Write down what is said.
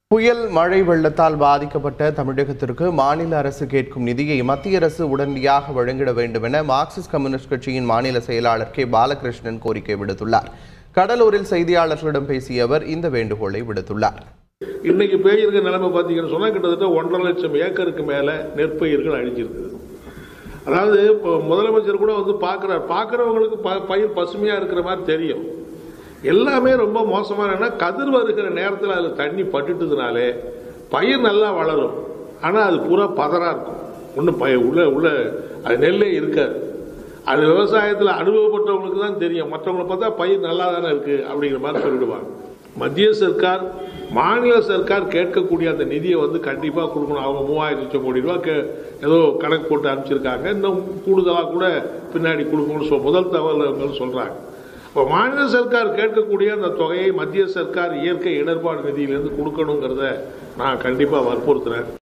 புயல் மழை வெள்ளத்தால் பாதிக்கப்பட்ட தமிழகத்திற்கு மாநில அரசு கேட்கும் நிதியை மத்திய அரசு உடனடியாக வழங்கிட வேண்டும் என மார்க்சிஸ்ட் கம்யூனிஸ்ட் கட்சியின் மாநில செயலாளர் கே பாலகிருஷ்ணன் கோரிக்கை விடுத்துள்ளார். கடலூரில் செய்தியாளர்களிடம் பேசிய அவர் இந்த வேண்டுகோளை விடுத்துள்ளார். இன்னைக்கு பெய்யிருக்க நிலைமை பார்த்தீங்கன்னு சொன்னா கிட்டத்தட்ட 1.5 லட்சம் ஏக்கருக்கு மேல நெற்பயிர்கள் அழிஞ்சிருக்கு. அதாவது இப்போ முதலமைச்சர் கூட வந்து பார்க்குறவங்களுக்கு பயிர் பசுமையா இருக்கிற மாதிரி தெரியும். எல்லாமே ரொம்ப மோசமான கதிர் வருகிற நேரத்தில் அதில் தண்ணி பட்டுட்டதுனாலே பயிர் நல்லா வளரும். ஆனால் அது பூரா பதறா இருக்கும். ஒன்றும் உள்ள அது நெல்லே இருக்காது. அது விவசாயத்தில் அனுபவப்பட்டவங்களுக்கு தான் தெரியும். மற்றவங்களை பார்த்தா பயிர் நல்லா தானே இருக்கு அப்படிங்கிற மாதிரி சொல்லிடுவாங்க. மத்திய சர்க்கார் மாநில சர்க்கார் கேட்கக்கூடிய அந்த நிதியை வந்து கண்டிப்பாக கொடுக்கணும். அவங்க 3000 லட்சம் கோடி ரூபாய் ஏதோ கணக்கு போட்டு அனுப்பிச்சிருக்காங்க. இன்னும் கூடுதலாக கூட பின்னாடி கொடுக்கணும்னு முதல் தகவல் சொல்றாங்க. இப்போ மாநில சர்க்கார் கேட்கக்கூடிய அந்த தொகையை மத்திய சர்க்கார் இயற்கை இடர்பாடு நிதியிலிருந்து கொடுக்கணுங்கிறத நான் கண்டிப்பாக வற்புறுத்துறேன்.